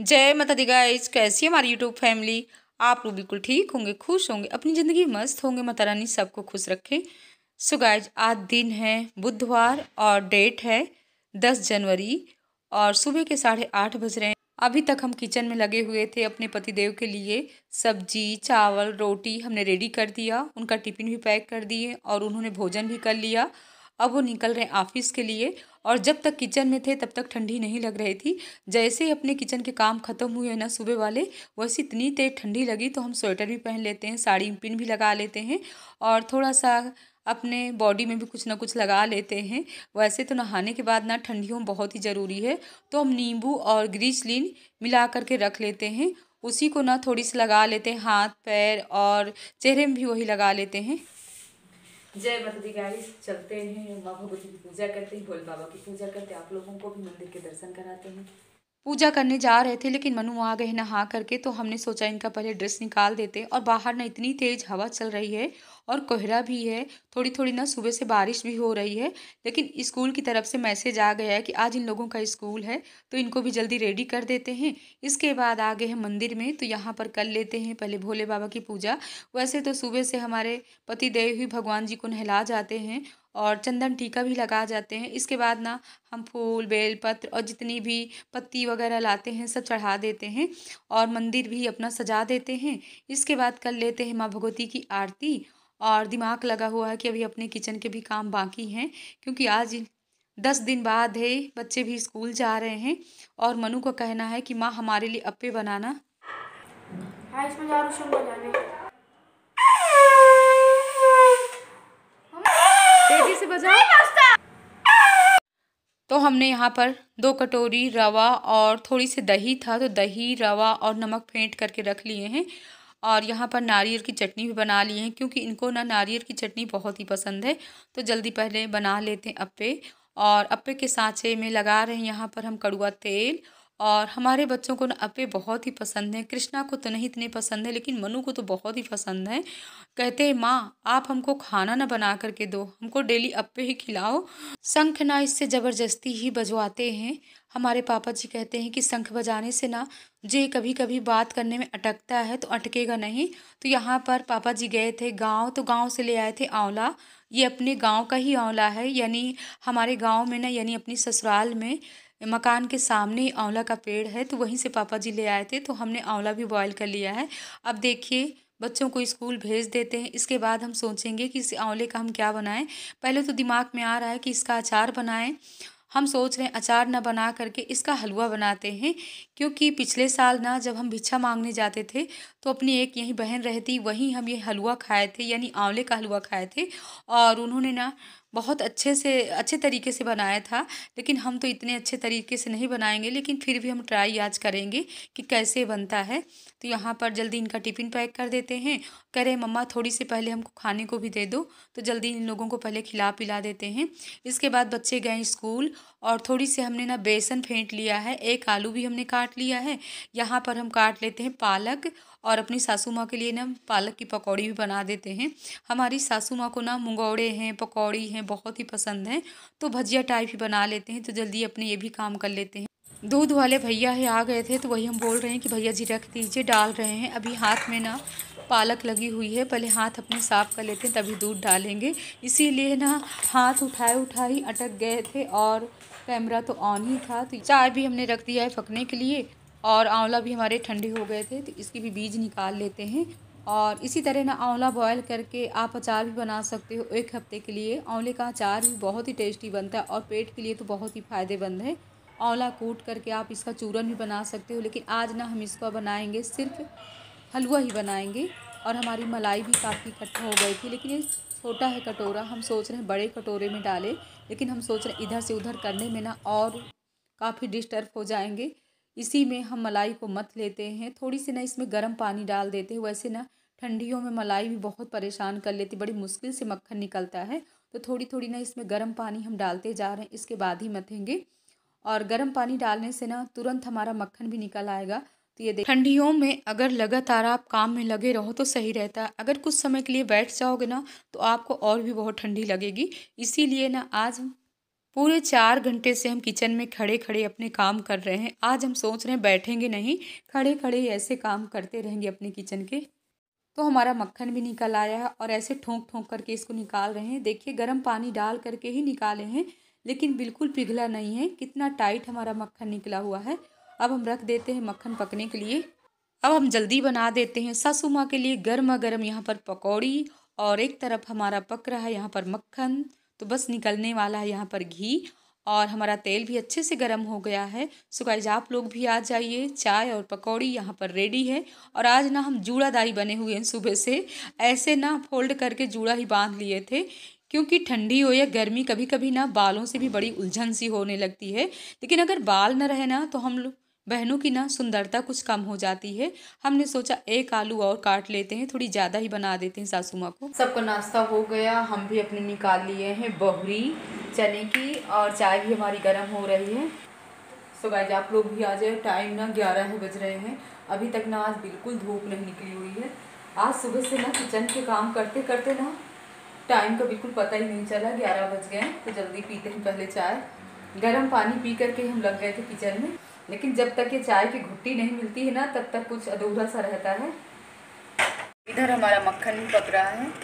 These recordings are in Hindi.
जय माता दी गाइस, कैसी है हमारी यूट्यूब फैमिली। आप लोग बिल्कुल ठीक होंगे, खुश होंगे, अपनी ज़िंदगी मस्त होंगे। माता रानी सबको खुश रखे। सो गाइस, आज दिन है बुधवार और डेट है 10 जनवरी और सुबह के 8:30 बज रहे हैं। अभी तक हम किचन में लगे हुए थे। अपने पतिदेव के लिए सब्जी, चावल, रोटी हमने रेडी कर दिया। उनका टिफ़िन भी पैक कर दिए और उन्होंने भोजन भी कर लिया। अब वो निकल रहे हैं ऑफिस के लिए। और जब तक किचन में थे तब तक ठंडी नहीं लग रही थी। जैसे ही अपने किचन के काम खत्म हुए ना सुबह वाले, वैसे इतनी तेज ठंडी लगी तो हम स्वेटर भी पहन लेते हैं, साड़ी पिन भी लगा लेते हैं और थोड़ा सा अपने बॉडी में भी कुछ ना कुछ लगा लेते हैं। वैसे तो नहाने के बाद ना ठंडियों में बहुत ही ज़रूरी है, तो हम नींबू और ग्रीसलिन मिला करके रख लेते हैं। उसी को ना थोड़ी सी लगा लेते हैं, हाथ पैर और चेहरे में भी वही लगा लेते हैं। जय माता दी गाइस, चलते हैं माँ भगवती की पूजा करते हैं, भोले बाबा की पूजा करते हैं, आप लोगों को भी मंदिर के दर्शन कराते हैं। पूजा करने जा रहे थे लेकिन मनु आ गए नहा करके, तो हमने सोचा इनका पहले ड्रेस निकाल देते हैं। और बाहर ना इतनी तेज हवा चल रही है और कोहरा भी है, थोड़ी थोड़ी ना सुबह से बारिश भी हो रही है। लेकिन स्कूल की तरफ से मैसेज आ गया है कि आज इन लोगों का स्कूल है, तो इनको भी जल्दी रेडी कर देते हैं। इसके बाद आ गए हैं मंदिर में, तो यहाँ पर कर लेते हैं पहले भोले बाबा की पूजा। वैसे तो सुबह से हमारे पति देव ही भगवान जी को नहला जाते हैं और चंदन टीका भी लगा जाते हैं। इसके बाद ना हम फूल, बेलपत्र और जितनी भी पत्ती वगैरह लाते हैं सब चढ़ा देते हैं और मंदिर भी अपना सजा देते हैं। इसके बाद कर लेते हैं माँ भगवती की आरती। और दिमाग लगा हुआ है कि अभी अपने किचन के भी काम बाकी हैं, क्योंकि आज 10 दिन बाद है, बच्चे भी स्कूल जा रहे हैं। और मनु का कहना है कि माँ हमारे लिए अप्पे बनाना। हाँ, इसमें जा रहा हूँ बजाने। तेजी से बजाओ। तो हमने यहाँ पर 2 कटोरी रवा और थोड़ी सी दही था, तो दही, रवा और नमक फेंट करके रख लिए हैं। और यहाँ पर नारियल की चटनी भी बना लिए हैं, क्योंकि इनको ना नारियल की चटनी बहुत ही पसंद है। तो जल्दी पहले बना लेते हैं अप्पे। और अप्पे के सांचे में लगा रहे हैं यहाँ पर हम कड़वा तेल। और हमारे बच्चों को ना अप्पे बहुत ही पसंद है। कृष्णा को तो नहीं इतने पसंद है, लेकिन मनु को तो बहुत ही पसंद है। कहते हैं माँ आप हमको खाना ना बना करके दो, हमको डेली अप्पे ही खिलाओ। शंख ना इससे ज़बरदस्ती ही बजवाते हैं। हमारे पापा जी कहते हैं कि शंख बजाने से ना जे कभी कभी बात करने में अटकता है तो अटकेगा नहीं। तो यहाँ पर पापा जी गए थे गांव, तो गांव से ले आए थे आंवला। ये अपने गांव का ही आंवला है, यानी हमारे गांव में ना, यानी अपनी ससुराल में मकान के सामने ही आंवला का पेड़ है, तो वहीं से पापा जी ले आए थे। तो हमने आंवला भी बॉयल कर लिया है। अब देखिए बच्चों को स्कूल भेज देते हैं, इसके बाद हम सोचेंगे कि इस आंवले का हम क्या बनाएं। पहले तो दिमाग में आ रहा है कि इसका अचार बनाएं। हम सोच रहे हैं अचार ना बना करके इसका हलवा बनाते हैं, क्योंकि पिछले साल ना जब हम भिक्षा मांगने जाते थे तो अपनी एक यहीं बहन रहती, वहीं हम ये हलवा खाए थे, यानी आंवले का हलवा खाए थे। और उन्होंने ना बहुत अच्छे तरीके से बनाया था। लेकिन हम तो इतने अच्छे तरीके से नहीं बनाएंगे, लेकिन फिर भी हम ट्राई आज करेंगे कि कैसे बनता है। तो यहाँ पर जल्दी इनका टिफ़िन पैक कर देते हैं। कह रहे मम्मा थोड़ी सी पहले हमको खाने को भी दे दो, तो जल्दी इन लोगों को पहले खिला पिला देते हैं। इसके बाद बच्चे गए स्कूल। और थोड़ी सी हमने ना बेसन फेंट लिया है, एक आलू भी हमने काट लिया है। यहाँ पर हम काट लेते हैं पालक, और अपनी सासू माँ के लिए ना पालक की पकौड़ी भी बना देते हैं। हमारी सासू माँ को ना मुंगौड़े हैं, पकौड़ी हैं, बहुत ही पसंद हैं, तो भजिया टाइप ही बना लेते हैं। तो जल्दी अपने ये भी काम कर लेते हैं। दूध वाले भैया है आ गए थे, तो वही हम बोल रहे हैं कि भैया जी रख दीजिए, डाल रहे हैं। अभी हाथ में ना पालक लगी हुई है, पहले हाथ अपने साफ़ कर लेते हैं तभी दूध डालेंगे। इसीलिए ना हाथ उठाए ही अटक गए थे और कैमरा तो ऑन ही था। तो चाय भी हमने रख दिया है पकने के लिए, और आंवला भी हमारे ठंडे हो गए थे, तो इसकी भी बीज निकाल लेते हैं। और इसी तरह ना आंवला बॉयल करके आप अचार भी बना सकते हो 1 हफ्ते के लिए। आंवले का अचार भी बहुत ही टेस्टी बनता है और पेट के लिए तो बहुत ही फ़ायदेमंद है। आंवला कूट करके आप इसका चूरन भी बना सकते हो, लेकिन आज ना हम इसका बनाएंगे सिर्फ हलवा ही बनाएंगे। और हमारी मलाई भी काफ़ी इकट्ठा हो गई थी, लेकिन ये छोटा है कटोरा, हम सोच रहे हैं बड़े कटोरे में डालें, लेकिन हम सोच रहे हैं इधर से उधर करने में ना और काफ़ी डिस्टर्ब हो जाएंगे। इसी में हम मलाई को मथ लेते हैं, थोड़ी सी ना इसमें गर्म पानी डाल देते हैं। वैसे ना ठंडियों में मलाई भी बहुत परेशान कर लेती, बड़ी मुश्किल से मक्खन निकलता है, तो थोड़ी थोड़ी ना इसमें गर्म पानी हम डालते जा रहे हैं, इसके बाद ही मथेंगे। और गर्म पानी डालने से ना तुरंत हमारा मक्खन भी निकल आएगा। तो ये ठंडियों में अगर लगातार आप काम में लगे रहो तो सही रहता है, अगर कुछ समय के लिए बैठ जाओगे ना तो आपको और भी बहुत ठंडी लगेगी। इसीलिए ना आज पूरे 4 घंटे से हम किचन में खड़े खड़े अपने काम कर रहे हैं। आज हम सोच रहे हैं बैठेंगे नहीं, खड़े खड़े ऐसे काम करते रहेंगे अपने किचन के। तो हमारा मक्खन भी निकल आया है और ऐसे ठोंक ठोंक करके इसको निकाल रहे हैं। देखिए गर्म पानी डाल करके ही निकाले हैं, लेकिन बिल्कुल पिघला नहीं है। कितना टाइट हमारा मक्खन निकला हुआ है। अब हम रख देते हैं मक्खन पकने के लिए। अब हम जल्दी बना देते हैं सासू माँ के लिए गर्मा गर्म यहाँ पर पकौड़ी, और एक तरफ हमारा पक रहा है यहाँ पर मक्खन। तो बस निकलने वाला है यहाँ पर घी, और हमारा तेल भी अच्छे से गर्म हो गया है। सो गाइस आप लोग भी आ जाइए। चाय और पकौड़ी यहाँ पर रेडी है। और आज ना हम जूड़ादाई बने हुए हैं सुबह से, ऐसे ना फोल्ड करके जूड़ा ही बांध लिए थे, क्योंकि ठंडी हो या गर्मी कभी कभी ना बालों से भी बड़ी उलझन सी होने लगती है। लेकिन अगर बाल न रहे ना तो हम लोग बहनों की ना सुंदरता कुछ कम हो जाती है। हमने सोचा एक आलू और काट लेते हैं, थोड़ी ज़्यादा ही बना देते हैं सासू माँ को। सबका नाश्ता हो गया, हम भी अपने निकाल लिए हैं बहुरी चने की, और चाय भी हमारी गर्म हो रही है। सो गाइस आप लोग भी आ जाए। टाइम ना 11 बज रहे हैं। अभी तक ना आज बिल्कुल धूप नहीं निकली हुई है। आज सुबह से ना किचन के काम करते करते ना टाइम का बिल्कुल पता ही नहीं चला। 11 बज गए। तो जल्दी पीते हैं पहले चाय। गर्म पानी पी करके हम लग गए थे किचन में, लेकिन जब तक ये चाय की घुट्टी नहीं मिलती है ना तब तक कुछ अधूरा सा रहता है। इधर हमारा मक्खन भी पक रहा है।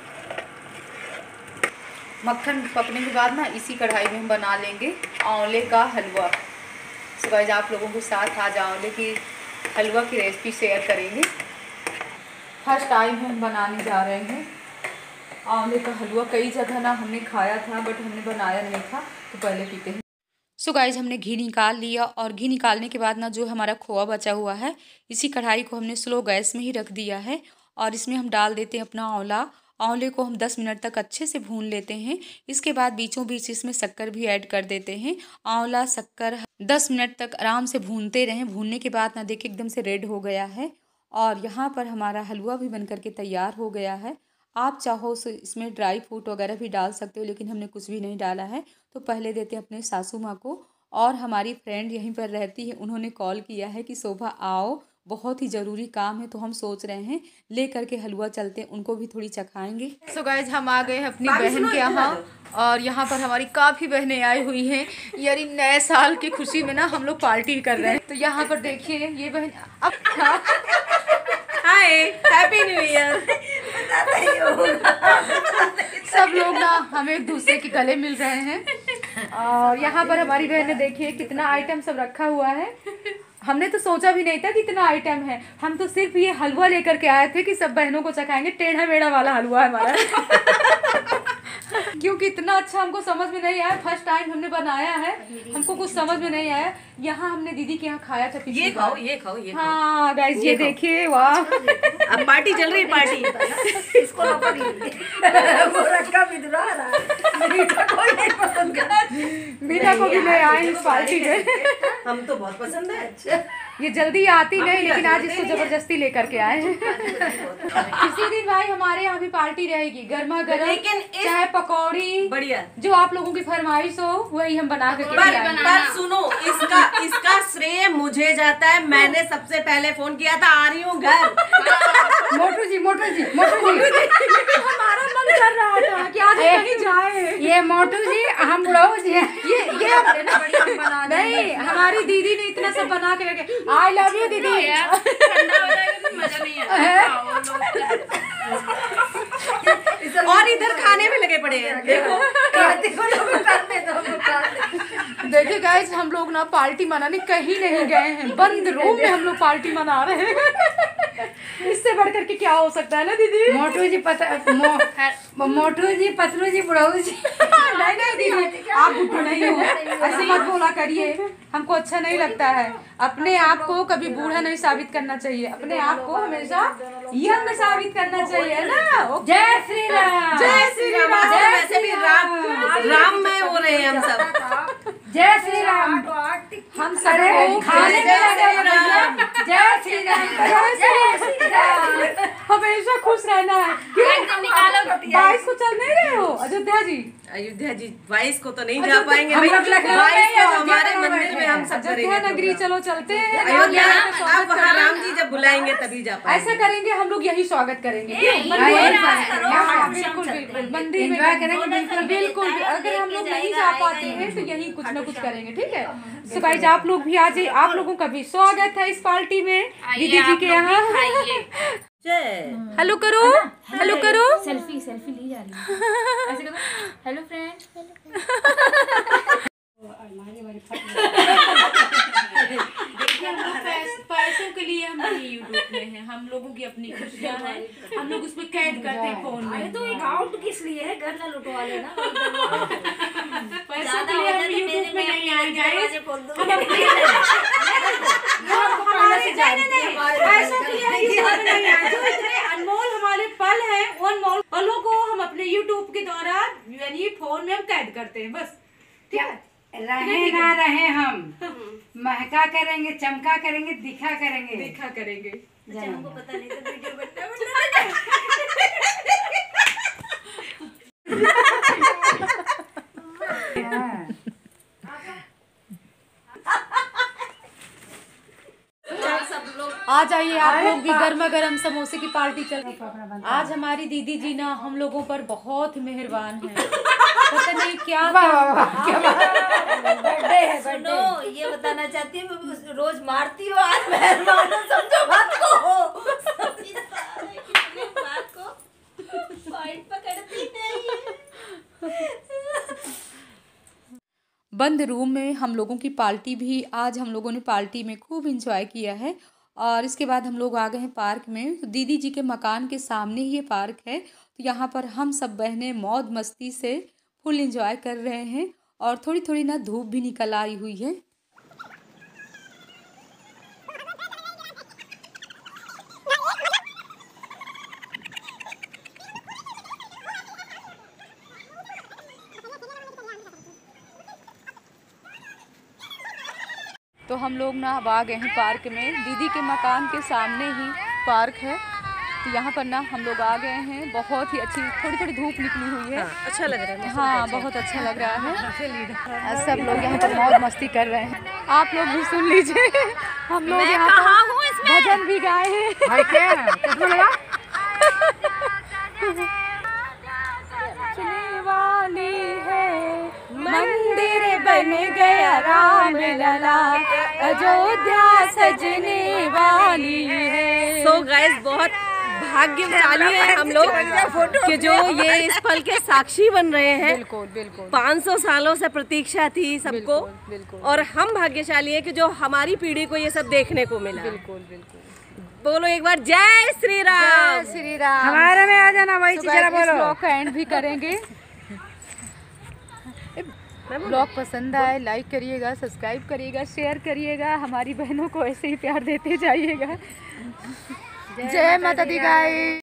मक्खन पकने के बाद ना इसी कढ़ाई में हम बना लेंगे आंवले का हलवा। सो गाइस आप लोगों के साथ आज आंवले की हलवा की रेसिपी शेयर करेंगे। फर्स्ट टाइम हम बनाने जा रहे हैं आंवले का हलवा। कई जगह ना हमने खाया था बट हमने बनाया नहीं था। तो पहले पीते हैं। सो गाइस हमने घी निकाल लिया, और घी निकालने के बाद ना जो हमारा खोआ बचा हुआ है इसी कढ़ाई को हमने स्लो गैस में ही रख दिया है, और इसमें हम डाल देते हैं अपना आंवला। आंवले को हम 10 मिनट तक अच्छे से भून लेते हैं। इसके बाद बीचों बीच इसमें शक्कर भी ऐड कर देते हैं। आंवला शक्कर 10 मिनट तक आराम से भूनते रहें। भूनने के बाद ना देखिए एकदम से रेड हो गया है, और यहाँ पर हमारा हलवा भी बन करके तैयार हो गया है। आप चाहो तो इसमें ड्राई फ्रूट वगैरह भी डाल सकते हो, लेकिन हमने कुछ भी नहीं डाला है। तो पहले देते हैं अपने सासू माँ को। और हमारी फ्रेंड यहीं पर रहती है, उन्होंने कॉल किया है कि शोभा आओ, बहुत ही ज़रूरी काम है। तो हम सोच रहे हैं ले करके हलवा चलते हैं, उनको भी थोड़ी चखाएंगे। सो गाइज हम आ गए हैं अपनी बहन के यहाँ, और यहाँ पर हमारी काफ़ी बहनें आई हुई हैं। यानी नए साल की खुशी में ना हम लोग पार्टी कर रहे हैं। तो यहाँ पर देखिए ये बहन अब हाय हैप्पी न्यू ईयर। सब लोग ना हमें एक दूसरे के गले मिल रहे हैं। और यहाँ पर हमारी बहन ने देखिए कितना आइटम सब रखा हुआ है। हमने तो सोचा भी नहीं था कि इतना आइटम है। हम तो सिर्फ ये हलवा लेकर के आए थे कि सब बहनों को चखाएंगे। टेढ़ा मेढ़ा वाला हलवा है हमारा। क्योंकि इतना अच्छा हमको समझ में नहीं आया। फर्स्ट टाइम हमने बनाया है, हमको कुछ समझ में नहीं आया। यहाँ हमने दीदी के यहाँ खाया था। ये खाओ ये खाओ ये खाओ। हाँ गाइस ये देखिए, वाह अब पार्टी चल रही है। पार्टी इसको मीना को भी ले आए इस पार्टी में। हम तो बहुत पसंद है। अच्छा ये जल्दी आती नहीं, लेकिन आज इसको जबरदस्ती लेकर के आए हैं। इसी दिन भाई हमारे यहाँ भी पार्टी रहेगी, गर्मा गर्म, लेकिन चाहे पकौड़ी, बढ़िया जो आप लोगों की फरमाइश हो वही हम बना के पर सुनो, इसका श्रेय मुझे जाता है। मैंने सबसे पहले फोन किया था, आ रही हूँ घर। मोटू जी हमारा मन कर रहा था कि आज कहीं जाए। ये मोटू जी हम बुढ़ाऊ जी ये नहीं, हमारी दीदी ने इतना सब बना के रखे। आई लव यू दीदी। ठंडा हो जाएगा तो मजा नहीं आएगा। और इधर खाने में लगे पड़े हैं। देखिए गाइस हम लोग ना पार्टी मनाने कहीं नहीं गए हैं, बंद रूम में हम लोग पार्टी मना रहे हैं। इससे बढ़कर के क्या हो सकता है ना दीदी। मोटू जी मोटू जी पतलू जी बुढ़ाऊ जी। नहीं दीदी आप बुढ़ू नहीं हो, ऐसे मत बोला करिए, हमको अच्छा नहीं लगता है। अपने आप को कभी बूढ़ा नहीं साबित करना चाहिए, अपने आप को हमेशा यंग साबित करना चाहिए ना। जय श्री राम। जय श्री राम। वैसे भी राम में हो रहे हैं हम सब। जय श्री राम। हम सबको खाने में लगे राम। जय श्री राम। हमेशा खुश रहना है। निकालो 22 को चल नहीं रहे हो अयोध्या जी? अयोध्या जी 22 को तो नहीं जा पाएंगे भाई, 22 को हमारे मंदिर में हम सब अयोध्या नगरी चलो चलते हैं अयोध्या। अब वहाँ राम जी जब बुलाएंगे तभी जा पाएंगे। ऐसा करेंगे हम लोग यही स्वागत करेंगे बिल्कुल बिल्कुल मंदिर में करेंगे बिल्कुल। अगर हम लोग नहीं जा पाते हैं तो यही कुछ ना कुछ करेंगे, ठीक है। तो गाइस आप लोग भी आ जाइए, आप लोगों का भी स्वागत है इस पार्टी में दीदी जी के यहाँ। हेलो करो, हेलो करो, सेल्फी ली जा रही है ऐसे करो, हेलो फ्रेंड्स। पैसों के लिए हम नहीं यूट्यूब में हैं, हम लोगों की अपनी खुशियाँ हैं, हम लोग उसमें कैद करते हैं फोन में। तो अकाउंट किस लिए है, घर ना लुटवा लेना। पैसों के लिए हम यूट्यूब में नहीं आएंगे, पैसों के लिए यूट्यूब में नहीं आएंगे। जो इतने अनमोल हमारे पल हैं उन अनमोल पलों को हम अपने यूट्यूब के द्वारा यानी फोन में हम कैद करते हैं बस, ठीक है। रहे ना रहे हम महका करेंगे, चमका करेंगे, दिखा करेंगे। हमको पता नहीं था वीडियो बनना आ जाइए आप लोग भी, गर्मा गर्म समोसे की पार्टी चल रही है। आज हमारी दीदी जी ना हम लोगों पर बहुत मेहरबान है, पता नहीं क्या बर्थडे है। सुनो ये बताना चाहती हूँ, रोज मारती हो, आज मेहरबान हो, समझो बात को। बात को पॉइंट पकड़ती नहीं। बंद रूम में हम लोगों की पार्टी भी, आज हम लोगों ने पार्टी में खूब एंजॉय किया है। और इसके बाद हम लोग आ गए हैं पार्क में। तो दीदी जी के मकान के सामने ही ये पार्क है, तो यहाँ पर हम सब बहनें मौज मस्ती से फुल एंजॉय कर रहे हैं। और थोड़ी थोड़ी ना धूप भी निकल आई हुई है। तो हम लोग ना अब आ गए हैं पार्क में। दीदी के मकान के सामने ही पार्क है, तो यहाँ पर ना हम लोग आ गए हैं। बहुत ही अच्छी थोड़ी थोड़ी धूप निकली हुई है, अच्छा लग रहा है। हाँ बहुत अच्छा लग रहा है। सब लोग यहाँ पर मौज मस्ती कर रहे हैं, आप लोग भी सुन लीजिए। हम लोग यहाँ पर भजन भी गाए हैं। वाली है मंदिर बन गया राम लला, अयोध्या सजने वाली है। सो गाइस बहुत भाग्यशाली है हम लोग कि जो ये इस पल के साक्षी बन रहे हैं। बिल्कुल बिल्कुल 500 सालों से प्रतीक्षा थी सबको, बिल्कुल। और हम भाग्यशाली है कि जो हमारी पीढ़ी को ये सब देखने को मिला। बिल्कुल बिल्कुल। बोलो एक बार जय श्री राम। जय श्री राम। हमारे में आ जाना वही चीज जरा बोलो। ब्लॉग का एंड भी करेंगे। ब्लॉग पसंद आए लाइक करिएगा, सब्सक्राइब करिएगा, शेयर करिएगा, हमारी बहनों को ऐसे ही प्यार देते जाइएगा। जय माता दी गाइस।